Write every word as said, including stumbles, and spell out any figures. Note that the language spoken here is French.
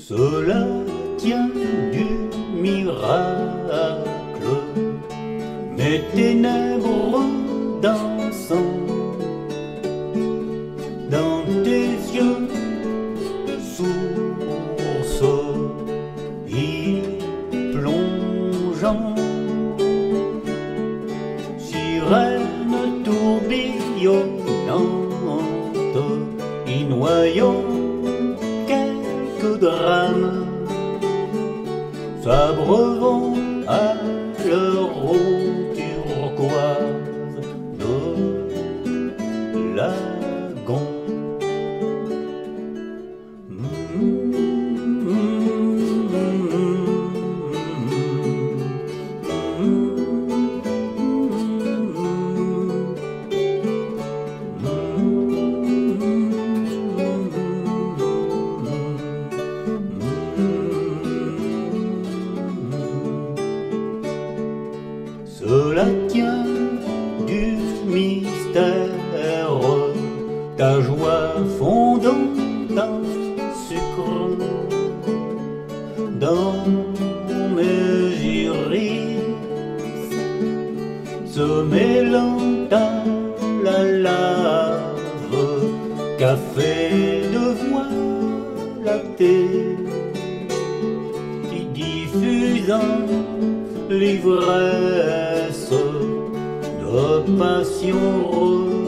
Cela tient du miracle, mes ténèbres dansant dans tes yeux, source y plongeant, sirène tourbillonnante, y noyant quelques drames, s'abreuvant à leur eau turquoise de lagon. Cela tient du mystère, ta joie fondant en sucre dans mes iris, se mêlant à la lave, café de voix lactée, qui diffusant l'ivresse de passion.